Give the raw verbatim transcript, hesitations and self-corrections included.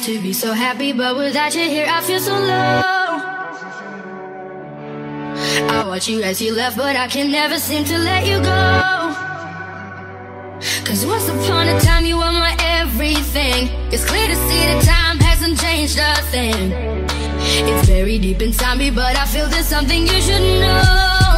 to be so happy, but without you here I feel so low. I watch you as you left, but I can never seem to let you go. Cause once upon a time you were my everything. It's clear to see that time hasn't changed a thing. It's very deep inside me, but I feel there's something you should know.